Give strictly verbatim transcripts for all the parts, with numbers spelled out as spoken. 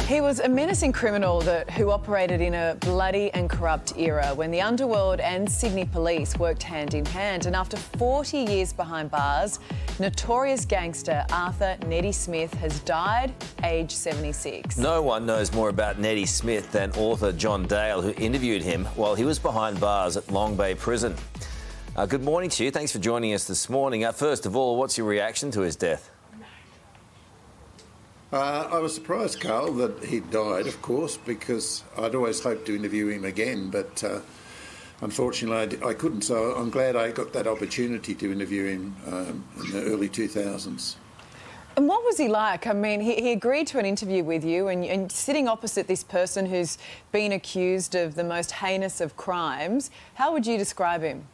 He was a menacing criminal that, who operated in a bloody and corrupt era when the underworld and Sydney police worked hand in hand. And after forty years behind bars, notorious gangster Arthur Neddy Smith has died, aged seventy-six. No one knows more about Neddy Smith than author John Dale, who interviewed him while he was behind bars at Long Bay Prison. Uh, good morning to you. Thanks for joining us this morning. Uh, first of all, what's your reaction to his death? Uh, I was surprised, Carl, that he died, of course, because I'd always hoped to interview him again, but uh, unfortunately I, I couldn't, so I'm glad I got that opportunity to interview him um, in the early two thousands. And what was he like? I mean, he, he agreed to an interview with you, and, and sitting opposite this person who's been accused of the most heinous of crimes, how would you describe him?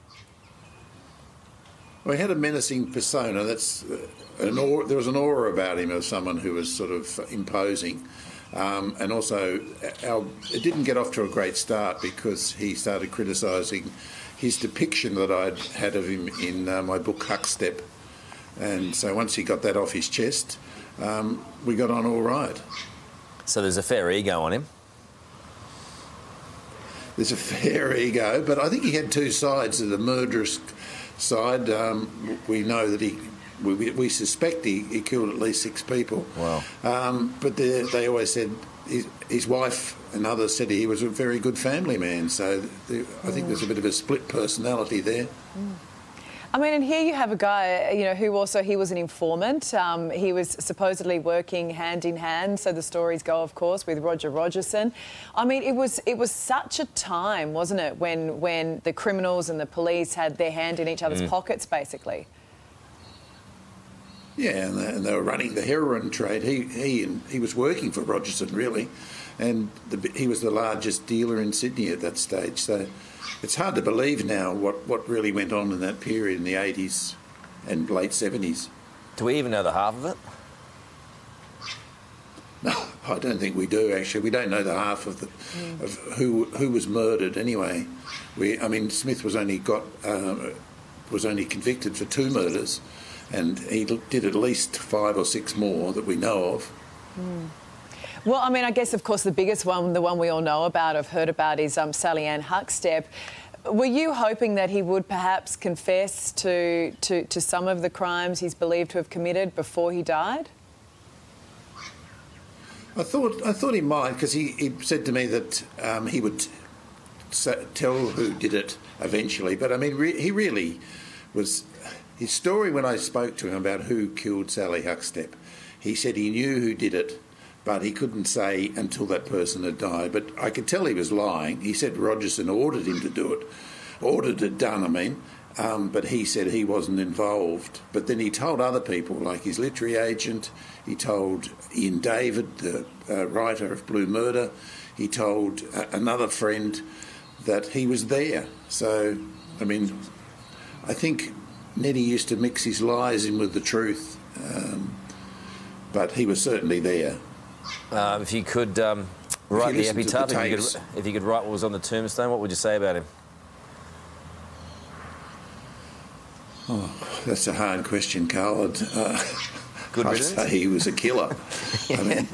Well, he had a menacing persona. That's uh, an aura, there was an aura about him of someone who was sort of imposing, um, and also our, it didn't get off to a great start because he started criticising his depiction that I'd had of him in uh, my book Huckstep, and so once he got that off his chest, um, we got on all right. So there's a fair ego on him. There's a fair ego, but I think he had two sides of the murderous side. Um, we know that he, we, we suspect he, he killed at least six people. Wow. Um, but they, they always said his, his wife and others said he was a very good family man. So the, I think there's a bit of a split personality there. Mm. I mean, and here you have a guy, you know, who also, he was an informant. Um, he was supposedly working hand in hand, so the stories go, of course, with Roger Rogerson. I mean, it was it was such a time, wasn't it, when when the criminals and the police had their hand in each other's mm. pockets, basically. Yeah, and they, and they were running the heroin trade. He he and he was working for Rogerson, really, and the, he was the largest dealer in Sydney at that stage. So it's hard to believe now what, what really went on in that period in the eighties and late seventies. Do we even know the half of it? No, I don't think we do, actually. We don't know the half of, the, mm. of who who was murdered anyway. We, I mean, Smith was only got uh, was only convicted for two murders, and he did at least five or six more that we know of. Mm. Well, I mean, I guess, of course, the biggest one, the one we all know about, have heard about, is um, Sally Ann Huckstep. Were you hoping that he would perhaps confess to, to, to some of the crimes he's believed to have committed before he died? I thought I thought he might, because he, he said to me that um, he would tell who did it eventually. But, I mean, re he really was... His story, when I spoke to him about who killed Sally Huckstep, he said he knew who did it, but he couldn't say until that person had died. But I could tell he was lying. He said Rogerson ordered him to do it, ordered it done, I mean, um, but he said he wasn't involved. But then he told other people, like his literary agent, he told Ian David, the uh, writer of Blue Murder, he told uh, another friend that he was there. So, I mean, I think Neddy used to mix his lies in with the truth, um, but he was certainly there. Uh, if you could um, write the epitaph, the if, you could, if you could write what was on the tombstone, what would you say about him? Oh, that's a hard question, Carl. Uh, Good I'd riddance? say he was a killer. I mean,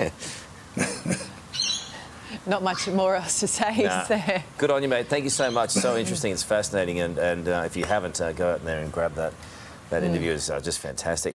not much more else to say, nah. is there? Good on you, mate. Thank you so much. So interesting. It's fascinating. And, and uh, if you haven't, uh, go out there and grab that. That mm. interview is uh, just fantastic.